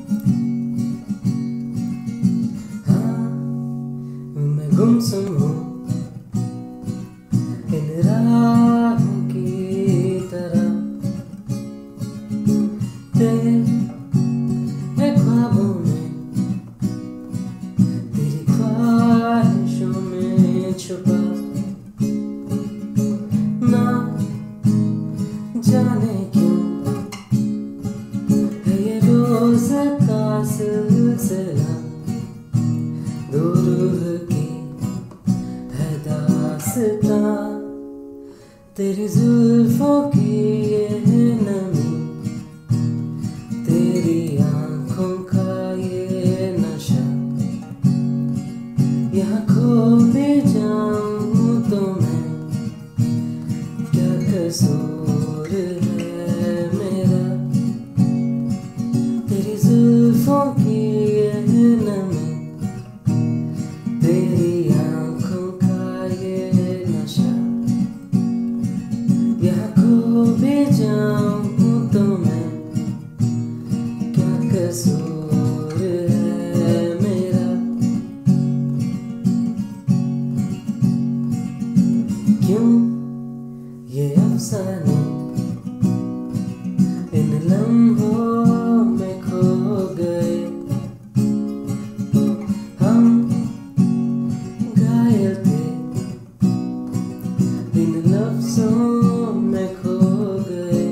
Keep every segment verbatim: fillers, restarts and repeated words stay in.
हाँ, मैं गुमसुम हूँ इन राहों की तरह, तेरे ख्वाबों में, तेरी ख्वाहिशों में छुपा, ना जाने क्यों है ये रोज का सिलसिला, दो रूह की है दास्तां, तेरी जुल्फों की ये नमी, तेरी आंखों का ये नशा, यहाँ खो भी जाऊं तो मैं, क्या कसूर है मेरा, तेरी जुल्फों की ये नमी, तेरी आंखों का ये नशा, यहाँ खो भी जाऊं तो मैं, क्या कसूर है मेरा। क्यों ये अफसाने इन लम्हों में खो गए, हम घायल थे इन लफ्जों में खो गए,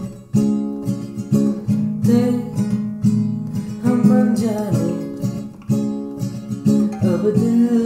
थे हम अनजाने अब दिल